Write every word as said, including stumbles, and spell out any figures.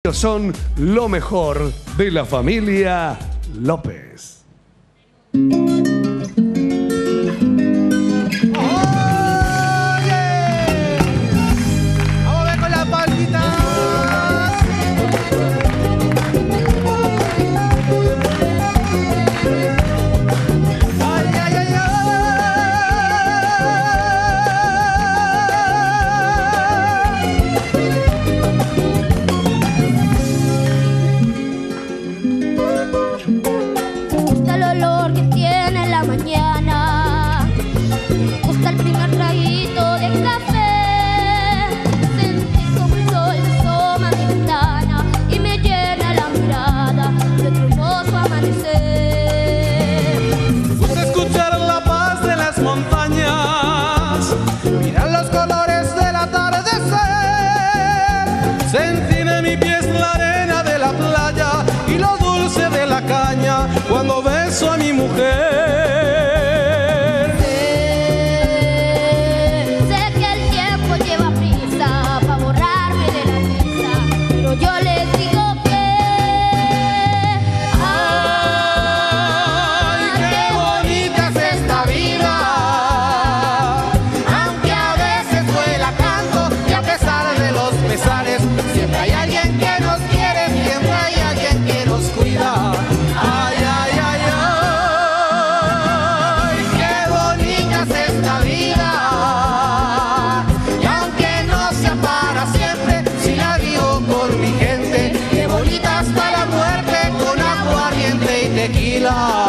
Son lo mejor de la familia López. Cuando beso a mi mujer, sé, sé que el tiempo lleva prisa para borrarme de la risa, pero yo les digo que ay, qué bonita es esta vida, aunque a veces duela tanto y a pesar de los pesares, siempre hay alguien que nos quiere, siempre hay alguien que nos cuida. Ay, ay, ay, ay, qué bonita es esta vida. Y aunque no sea para siempre, si la vivo con mi gente, qué bonita está la muerte con aguardiente y tequila.